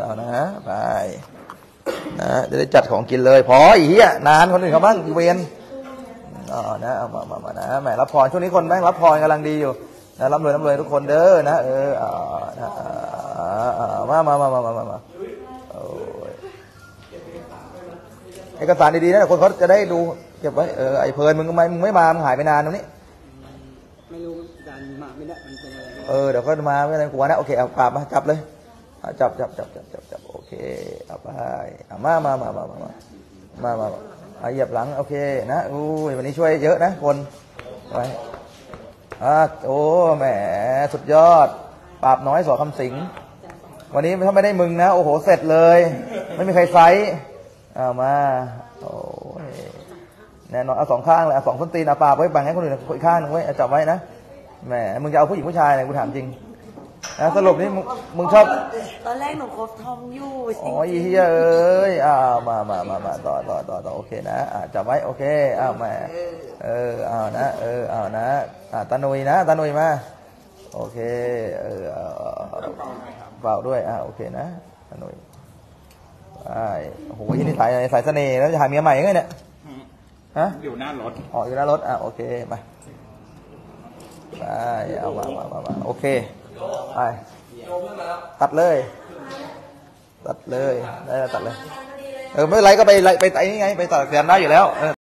นะไปนะจะได้จัดของกินเลยพออีกนานคนอื่นเขาบ้างเวียนนะเอามานะแหมรับพรช่วงนี้คนแม่งรับพรกำลังดีอยู่นะร่ำรวยทุกคนเด้อนะมาเอกสารดีๆนะคนเขาจะได้ดูเก็บไว้ไอ้เพลินมึงไม่มามึงหายไปนานตรงนี้ไม่รู้การมาไม่ได้มันเป็นอะไรเดี๋ยวก็มาไม่อะไรกลัวนะโอเคเอาปราบมาจับเลยจับโอเคเอาไปมาเหยียบหลังโอเคนะอุ้ยวันนี้ช่วยเยอะนะคนไปโอ้แหมสุดยอดปราบน้อยสอคำสิงวันนี้ถ้าไม่ได้มึงนะโอ้โหเสร็จเลยไม่มีใครไซส์มาโอ้ยแน่นอนเอา2ข้างเลยเอา2ส้นตีนปราบไว้บังให้คนอื่นอีกข้างนึงไว้จับไว้นะแหมมึงจะเอาผู้หญิงผู้ชายเนี่ยกูถามจริงนะสรุปนี่มึงชอบตอนแรกหนูคบทอมอยู่อ๋ออีเหี้ยเอ้ยมาต่อโอเคนะจับไว้โอเคแหมนะตาหนุยนะตาหนุยมาโอเคเปล่าด้วยโอเคนะตาหนุยโอ้โหที่นี่สายเสน่ห์แล้วจะหาเมียใหม่ยังไงเนี่ยฮะอยู่หน้ารถอยู่หน้ารถโอเคมาไปเอามาโอเคไปตัดเลยได้ตัดเลยไม่เป็นไรก็ไปไอ้นี่ไงไปตัดเสียนได้อยู่แล้ว